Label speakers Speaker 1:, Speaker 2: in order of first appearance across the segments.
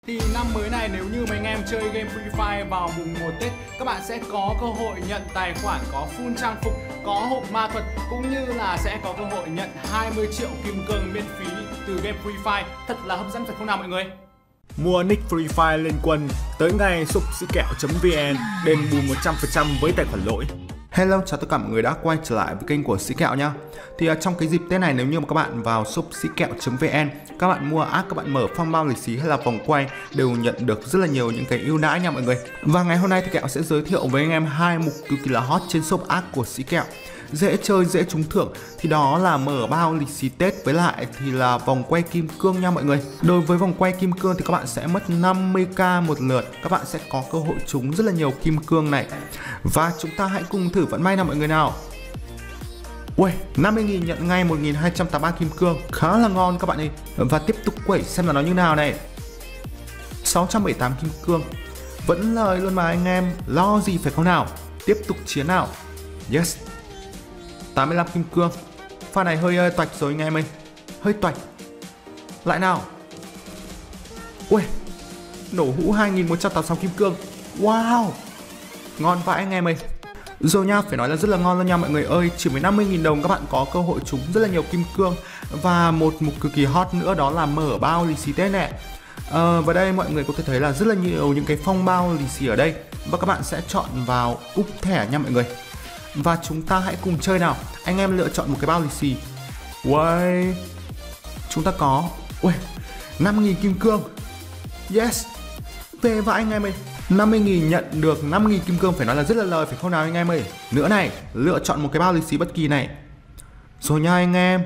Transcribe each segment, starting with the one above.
Speaker 1: Thì năm mới này nếu như mấy anh em chơi game Free Fire vào mùng 1 Tết, các bạn sẽ có cơ hội nhận tài khoản có full trang phục, có hộp ma thuật, cũng như là sẽ có cơ hội nhận 20 triệu kim cương miễn phí từ game Free Fire. Thật là hấp dẫn phải không nào mọi người?
Speaker 2: Mua nick Free Fire lên quân tới ngay shopsikẹo.vn đền bù 100% với tài khoản lỗi.
Speaker 3: Hello, chào tất cả mọi người đã quay trở lại với kênh của Sĩ Kẹo nhá. Thì trong cái dịp Tết này, nếu như mà các bạn vào shopsikẹo.vn, các bạn mua ác, các bạn mở phong bao lì xì hay là vòng quay đều nhận được rất là nhiều những cái ưu đãi nha mọi người. Và ngày hôm nay thì Kẹo sẽ giới thiệu với anh em hai mục cực kỳ là hot trên shop ác của Sĩ Kẹo. Dễ chơi, dễ trúng thưởng, thì đó là mở bao lì xì Tết với lại thì là vòng quay kim cương nha mọi người. Đối với vòng quay kim cương thì các bạn sẽ mất 50k một lượt, các bạn sẽ có cơ hội trúng rất là nhiều kim cương này. Và chúng ta hãy cùng thử vận may nào mọi người nào. Ui, 50.000 nhận ngay 1.283 kim cương, khá là ngon các bạn ơi. Và tiếp tục quẩy xem là nó như nào này. 678 kim cương, vẫn lời luôn mà anh em, lo gì phải không nào. Tiếp tục chiến nào. Yes, 85 kim cương. Pha này hơi toạch rồi anh em ơi, hơi toạch. Lại nào. Ui, nổ hũ 2.186 kim cương. Wow, ngon vãi anh em ơi. Rồi nha, phải nói là rất là ngon luôn nha mọi người ơi. Chỉ với 50.000 đồng các bạn có cơ hội trúng rất là nhiều kim cương. Và một mục cực kỳ hot nữa đó là mở bao lì xì Tết này. Và đây mọi người có thể thấy là rất là nhiều những cái phong bao lì xì ở đây. Và các bạn sẽ chọn vào úp thẻ nha mọi người. Và chúng ta hãy cùng chơi nào. Anh em lựa chọn một cái bao lì xì. Uầy, chúng ta có 5.000 kim cương. Yes, về vãi anh em ơi. 50.000 nhận được 5.000 kim cương, phải nói là rất là lời phải không nào anh em ơi. Nữa này, lựa chọn một cái bao lì xì bất kỳ này. Rồi nha anh em.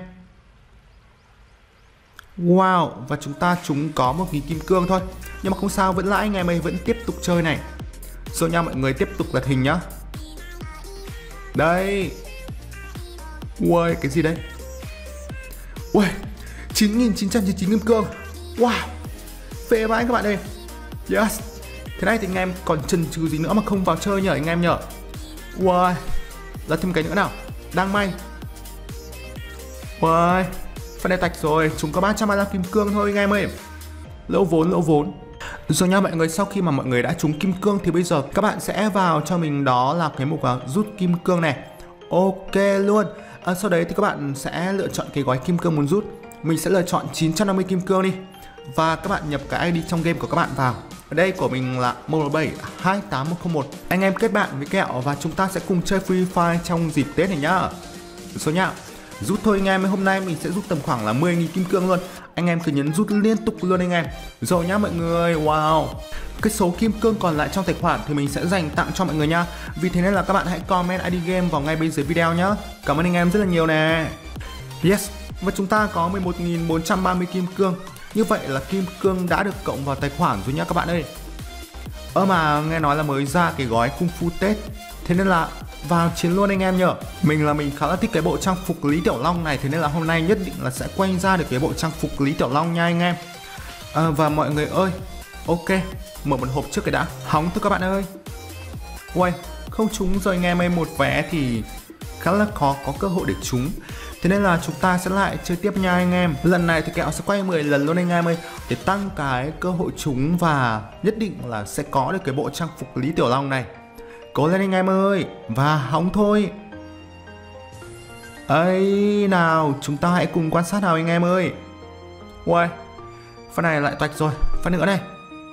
Speaker 3: Wow, và chúng ta trúng có 1.000 kim cương thôi. Nhưng mà không sao, vẫn lãi anh em ơi, vẫn tiếp tục chơi này. Rồi nha mọi người, tiếp tục lật hình nhá. Đây. Ui, cái gì đây? Ui, 9.999 kim cương. Wow, phê vãi các bạn ơi. Yes. Thế này thì anh em còn chần chừ gì nữa mà không vào chơi nhở anh em nhở. Wow, ra thêm cái nữa nào. Đang may. Wow, phần này tạch rồi. Chúng có 335 kim cương thôi anh em ơi. Lỗ vốn. Rồi nha mọi người, sau khi mà mọi người đã trúng kim cương thì bây giờ các bạn sẽ vào cho mình đó là cái mục rút kim cương này. Ok luôn. Sau đấy thì các bạn sẽ lựa chọn cái gói kim cương muốn rút. Mình sẽ lựa chọn 950 kim cương đi. Và các bạn nhập cái ID trong game của các bạn vào. Ở đây của mình là 1172801. Anh em kết bạn với Kẹo và chúng ta sẽ cùng chơi Free Fire trong dịp Tết này nhá. Số nhá, rút thôi anh em. Hôm nay mình sẽ rút tầm khoảng là 10.000 kim cương luôn. Anh em cứ nhấn rút liên tục luôn anh em. Rồi nhá mọi người. Wow, cái số kim cương còn lại trong tài khoản thì mình sẽ dành tặng cho mọi người nha. Vì thế nên là các bạn hãy comment ID game vào ngay bên dưới video nhá. Cảm ơn anh em rất là nhiều nè. Yes, và chúng ta có 11.430 kim cương. Như vậy là kim cương đã được cộng vào tài khoản rồi nhá các bạn ơi. Mà nghe nói là mới ra cái gói Kung Fu Tết, thế nên là vào chiến luôn anh em nhở. Mình khá là thích cái bộ trang phục Lý Tiểu Long này, thế nên là hôm nay nhất định là sẽ quay ra được cái bộ trang phục Lý Tiểu Long nha anh em. Và mọi người ơi, ok, mở một hộp trước cái đã. Hóng thôi các bạn ơi. Uầy, không trúng rồi anh em ơi. Một vé thì khá là khó có cơ hội để trúng. Thế nên là chúng ta sẽ lại chơi tiếp nha anh em. Lần này thì Kẹo sẽ quay 10 lần luôn anh em ơi, để tăng cái cơ hội trúng và nhất định là sẽ có được cái bộ trang phục Lý Tiểu Long này. Cố lên anh em ơi. Và hóng thôi. Ấy nào, chúng ta hãy cùng quan sát nào anh em ơi. Uầy, phần này lại toạch rồi. Phần nữa này.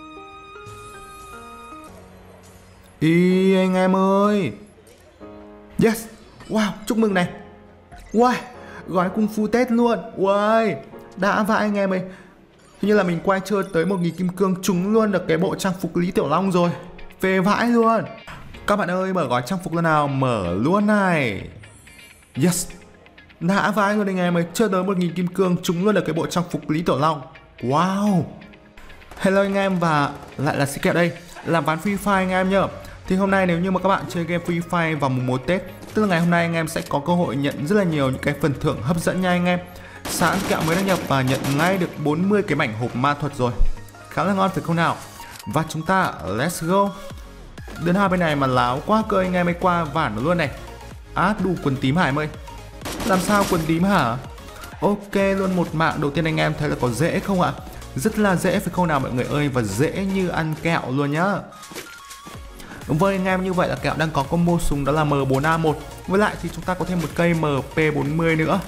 Speaker 3: Ý anh em ơi. Yes. Wow, chúc mừng này. Wow, gói Kung Fu Tết luôn. Wow, đã vãi anh em ơi. Hình như là mình quay chơi tới 1.000 kim cương trúng luôn được cái bộ trang phục Lý Tiểu Long rồi. Về vãi luôn. Các bạn ơi, mở gói trang phục luôn nào. Mở luôn này. Yes, đã vãi luôn anh em ơi. Chơi tới 1.000 kim cương trúng luôn được cái bộ trang phục Lý Tiểu Long. Wow. Hello anh em, và lại là Sĩ Kẹo đây, làm ván Free Fire anh em nhá. Thì hôm nay nếu như mà các bạn chơi game Free Fire vào mùng 1 Tết, tức là ngày hôm nay anh em sẽ có cơ hội nhận rất là nhiều những cái phần thưởng hấp dẫn nha anh em. Sáng Kẹo mới đăng nhập và nhận ngay được 40 cái mảnh hộp ma thuật rồi. Khá là ngon phải không nào? Và chúng ta let's go. Đơn hai bên này mà láo quá cơ anh em ơi, qua vản nó luôn này. Đủ quần tím hả em ơi? Làm sao quần tím hả? Ok luôn, một mạng đầu tiên anh em thấy là có dễ không ạ? Rất là dễ phải không nào mọi người ơi, và dễ như ăn kẹo luôn nhá. Với anh em như vậy là kẹo đang có combo súng đó là M4A1. Với lại thì chúng ta có thêm một cây MP40 nữa.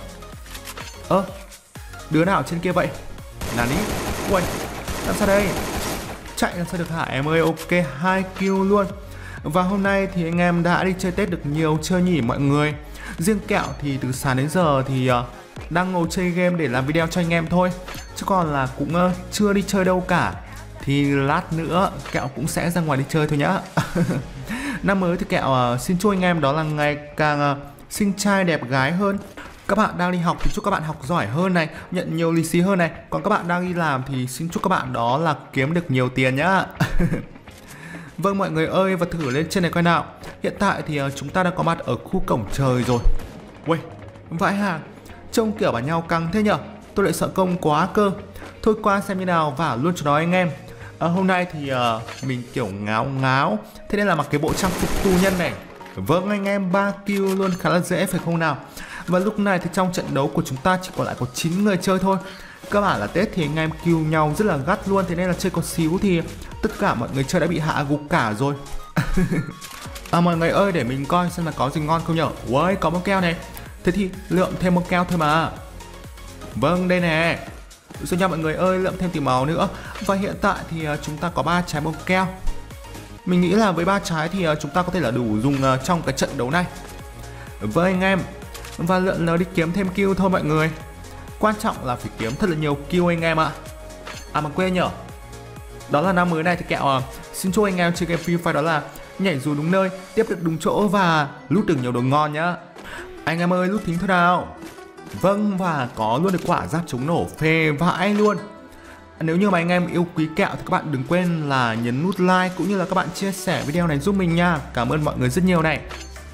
Speaker 3: Đứa nào trên kia vậy? Nani? Ui, làm sao đây? Chạy làm sao được hả em ơi? Ok, 2 kill luôn. Và hôm nay thì anh em đã đi chơi Tết được nhiều chưa nhỉ mọi người? Riêng kẹo thì từ sáng đến giờ thì đang ngồi chơi game để làm video cho anh em thôi, chứ còn là cũng chưa đi chơi đâu cả. Thì lát nữa kẹo cũng sẽ ra ngoài đi chơi thôi nhá. Năm mới thì kẹo xin chúc anh em đó là ngày càng xinh trai đẹp gái hơn. Các bạn đang đi học thì chúc các bạn học giỏi hơn này, nhận nhiều lì xì hơn này. Còn các bạn đang đi làm thì xin chúc các bạn đó là kiếm được nhiều tiền nhá. Vâng mọi người ơi, và thử lên trên này coi nào. Hiện tại thì chúng ta đang có mặt ở khu cổng trời rồi. Ui, vãi hà, trông kiểu bảo nhau căng thế nhở. Tôi lại sợ công quá cơ. Thôi qua xem như nào và luôn cho nó anh em. Hôm nay thì mình kiểu ngáo ngáo, thế nên là mặc cái bộ trang phục tù nhân này. Vâng anh em, 3 kill luôn, khá là dễ phải không nào. Và lúc này thì trong trận đấu của chúng ta chỉ còn lại có 9 người chơi thôi. Các bạn là Tết thì anh em kill nhau rất là gắt luôn, thế nên là chơi có xíu thì tất cả mọi người chơi đã bị hạ gục cả rồi. Mọi người ơi, để mình coi xem là có gì ngon không nhở. Ui, có một keo này. Thế thì lượm thêm một keo thôi mà. Vâng, đây nè. Rồi nha mọi người ơi, lượm thêm tí máu nữa. Và hiện tại thì chúng ta có 3 trái bông keo. Mình nghĩ là với 3 trái thì chúng ta có thể là đủ dùng trong cái trận đấu này. Vâng anh em. Và lượn lờ đi kiếm thêm kill thôi mọi người. Quan trọng là phải kiếm thật là nhiều kill anh em ạ. Mà quên nhở, đó là năm mới này thì kẹo xin chúc anh em chơi game Free Fire đó là nhảy dù đúng nơi, tiếp được đúng chỗ và lút được nhiều đồ ngon nhá. Anh em ơi, lút thính thôi nào. Vâng, và có luôn được quả giáp chống nổ phê vãi luôn. Nếu như mà anh em yêu quý kẹo thì các bạn đừng quên là nhấn nút like cũng như là các bạn chia sẻ video này giúp mình nha. Cảm ơn mọi người rất nhiều này.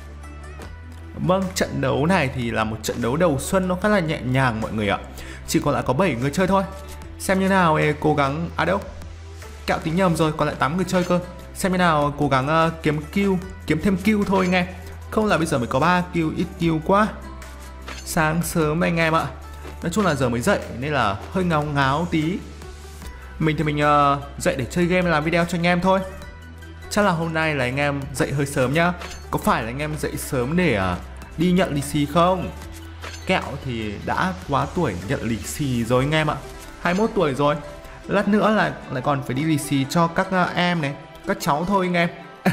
Speaker 3: Vâng, trận đấu này thì là một trận đấu đầu xuân, nó khá là nhẹ nhàng mọi người ạ. Chỉ còn lại có 7 người chơi thôi. Xem như nào cố gắng, đâu, kẹo tính nhầm rồi, còn lại 8 người chơi cơ. Xem như nào cố gắng kiếm thêm kill thôi anh em. Không là bây giờ mới có 3 kill, ít kill quá. Sáng sớm anh em ạ. Nói chung là giờ mới dậy nên là hơi ngáo ngáo tí. Mình thì mình dậy để chơi game làm video cho anh em thôi. Chắc là hôm nay là anh em dậy hơi sớm nhá. Có phải là anh em dậy sớm để đi nhận lì xì không? Kẹo thì đã quá tuổi nhận lì xì rồi anh em ạ. 21 tuổi rồi. Lát nữa là lại còn phải đi lì xì cho các em này, các cháu thôi anh em.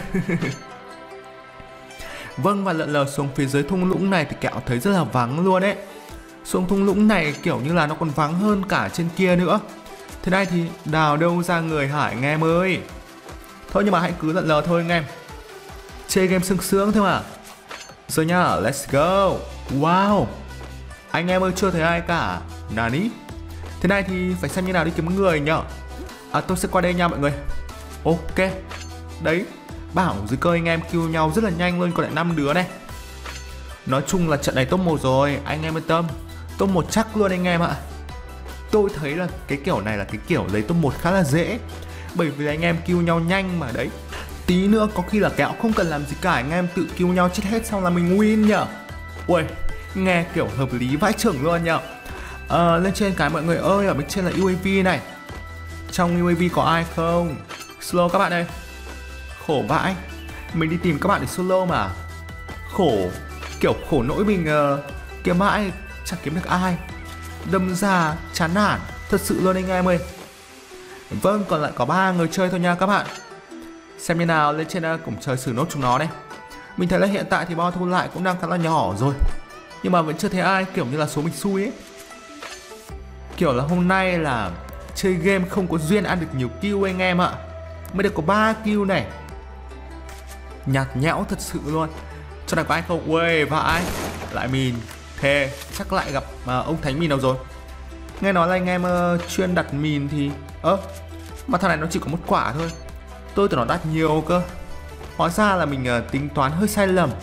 Speaker 3: Vâng, và lượn lờ xuống phía dưới thung lũng này thì kẹo thấy rất là vắng luôn ấy. Xuống thung lũng này kiểu như là nó còn vắng hơn cả trên kia nữa. Thế này thì đào đâu ra người hả anh em ơi. Thôi nhưng mà hãy cứ lượn lờ thôi anh em. Chơi game sướng sướng thôi mà. Rồi nhá, let's go. Wow, anh em ơi, chưa thấy ai cả. Nani? Thế này thì phải xem như nào đi kiếm người nhở. Tôi sẽ qua đây nha mọi người. Ok. Đấy, bảo dưới cơ anh em kill nhau rất là nhanh luôn, còn lại 5 đứa này. Nói chung là trận này top 1 rồi, anh em yên tâm. Top 1 chắc luôn anh em ạ. Tôi thấy là cái kiểu này là cái kiểu lấy top 1 khá là dễ. Bởi vì anh em kill nhau nhanh mà đấy. Tí nữa có khi là kẹo không cần làm gì cả, anh em tự kill nhau chết hết xong là mình win nhở. Ui, nghe kiểu hợp lý vãi chưởng luôn nhở. Lên trên cái mọi người ơi, ở bên trên là UAV này. Trong UAV có ai không? Solo các bạn ơi. Khổ vãi, mình đi tìm các bạn để solo mà. Khổ, kiểu khổ nỗi mình kiếm mãi chẳng kiếm được ai. Đâm ra chán nản thật sự luôn anh em ơi. Vâng, còn lại có 3 người chơi thôi nha các bạn. Xem như nào, lên trên cổng trời xử nốt chúng nó đây. Mình thấy là hiện tại thì bao thu lại cũng đang khá là nhỏ rồi, nhưng mà vẫn chưa thấy ai, kiểu như là số mình xui ấy. Kiểu là hôm nay là chơi game không có duyên ăn được nhiều kill anh em ạ. Mới được có 3 kill này. Nhạt nhẽo thật sự luôn. Cho này có ai không? Uầy, vãi. Lại mìn. Thề, chắc lại gặp ông Thánh mìn nào rồi. Nghe nói là anh em chuyên đặt mìn thì mà thằng này nó chỉ có 1 quả thôi. Tôi tưởng nó đặt nhiều cơ. Hóa ra là mình tính toán hơi sai lầm.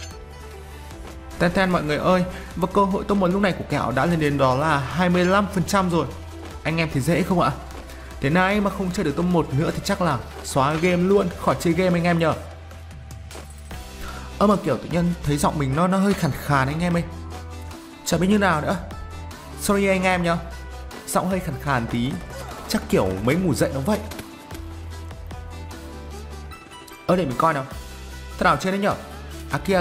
Speaker 3: Ten mọi người ơi. Và cơ hội top 1 lúc này của kẹo đã lên đến đó là 25% rồi. Anh em thấy dễ không ạ? Thế này mà không chơi được top 1 nữa thì chắc là xóa game luôn, khỏi chơi game anh em nhờ. Mà kiểu tự nhiên thấy giọng mình nó hơi khàn khàn anh em ơi. Chả biết như nào nữa. Sorry anh em nhá. Giọng hơi khàn khàn tí. Chắc kiểu mới ngủ dậy nó vậy. Để mình coi nào. Thế nào trên đấy nhở? À kia.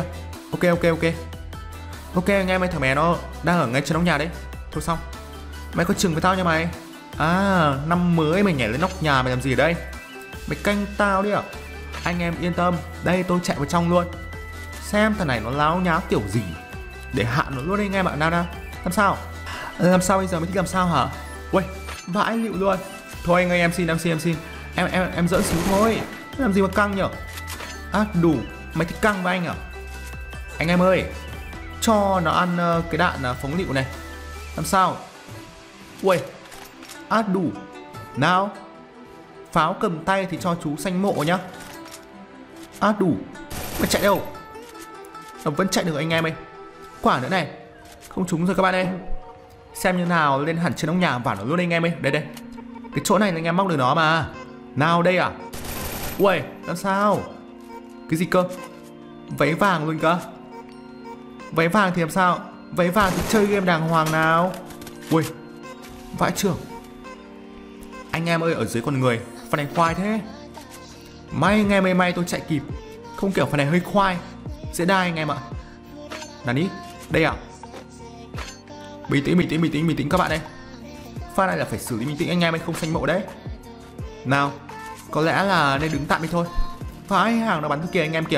Speaker 3: Ok anh em ơi, thằng bé nó đang ở ngay trên nóc nhà đấy. Thôi xong, mày có chừng với tao nha mày. Năm mới mày nhảy lên nóc nhà mày làm gì ở đây? Mày canh tao đi à? Anh em yên tâm, đây tôi chạy vào trong luôn. Xem thằng này nó láo nháo kiểu gì để hạ nó luôn anh em ạ. Nào làm sao? Làm sao bây giờ mới thích làm sao hả? Ui, vãi lịu luôn. Thôi anh ơi, em xin. Em giỡn xíu thôi. Làm gì mà căng nhở? Đủ, mày thích căng với anh à? Anh em ơi, cho nó ăn cái đạn phóng lựu này. Làm sao? Ui, đủ. Nào, pháo cầm tay thì cho chú xanh mộ nhá. Đủ. Mày chạy đâu? Nó vẫn chạy được anh em ơi. Quả nữa này. Không trúng rồi các bạn ơi. Xem như nào, lên hẳn trên nóc nhà vả nó luôn anh em ơi. Đây. Cái chỗ này là anh em móc được nó mà. Nào đây à? Ui, làm sao? Cái gì cơ? Váy vàng luôn cơ? Váy vàng thì làm sao? Váy vàng thì chơi game đàng hoàng nào. Ui, vãi trưởng. Anh em ơi, ở dưới con người. Phần này khoai thế. May anh em ơi, may tôi chạy kịp. Không kiểu phần này hơi khoai. Dễ đai anh em ạ. Nani, đây à? Bình tĩnh các bạn ơi. Pha này là phải xử lý bình tĩnh anh em ơi, không xanh mộ đấy. Nào, có lẽ là nên đứng tạm đi thôi. Phải, hàng nó bắn thứ kia anh em kìa.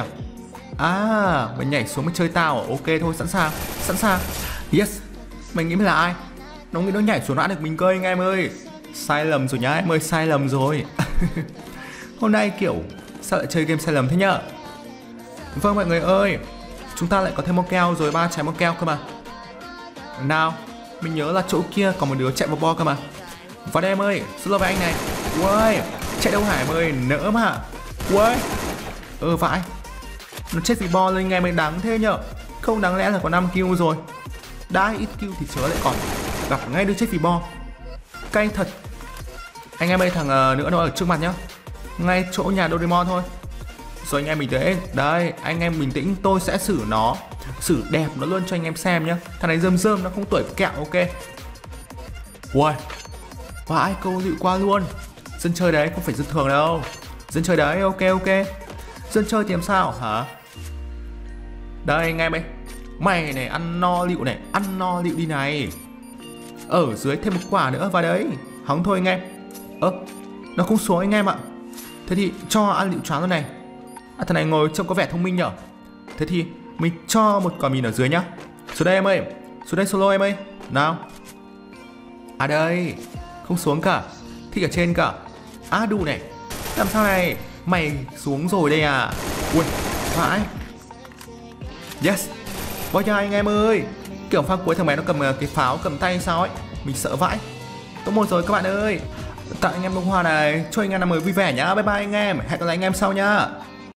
Speaker 3: Mày nhảy xuống mới chơi tao à? Ok thôi, sẵn sàng. Yes. Mày nghĩ mày là ai? Nó nghĩ nó nhảy xuống nó ăn được mình cơ anh em ơi. Sai lầm rồi nhá em ơi, sai lầm rồi. Hôm nay kiểu sao lại chơi game sai lầm thế nhở? Vâng mọi người ơi, chúng ta lại có thêm một keo rồi, 3 trái một keo cơ mà. Nào, mình nhớ là chỗ kia có một đứa chạy vào bo cơ mà. Vào đây em ơi, xin lỗi với anh này. Ui, chạy đâu hả em ơi, nỡ mà. Ui, vãi. Nó chết vì bo lên anh em ơi, đáng thế nhở. Không đáng lẽ là có 5 kill rồi. Đã ít kill thì chớ lại còn gặp ngay đứa chết vì bo. Cay thật. Anh em ơi, thằng nữa nó ở trước mặt nhá. Ngay chỗ nhà Doraemon thôi. Rồi anh em bình tĩnh. Đây, anh em bình tĩnh, tôi sẽ xử đẹp nó luôn cho anh em xem nhá. Thằng này rơm nó không tuổi kẹo, ok. Ui, vãi, câu dịu qua luôn. Dân chơi đấy, không phải dân thường đâu. Dân chơi đấy, ok. Dân chơi thì làm sao hả? Đây anh em ơi, mày này ăn no lựu này, ăn no lựu đi này. Ở dưới thêm một quả nữa vào đấy. Hóng thôi anh em. Nó không xuống anh em ạ. Thế thì cho ăn lựu choáng luôn này. Thằng này ngồi trông có vẻ thông minh nhở. Thế thì mình cho một quả mìn ở dưới nhá. Xuống đây em ơi, xuống đây solo em ơi. Nào. Đây, không xuống cả. Thích ở trên cả. Đủ này. Làm sao này? Mày xuống rồi đây à? Ui, vãi. Yes. Bao nhiêu anh em ơi. Kiểu pha cuối thằng bé nó cầm cái pháo cầm tay sao ấy. Mình sợ vãi. Top 1 rồi các bạn ơi. Tặng anh em bông hoa này. Chúc anh em năm mới vui vẻ nhá. Bye bye anh em. Hẹn gặp lại anh em sau nhá.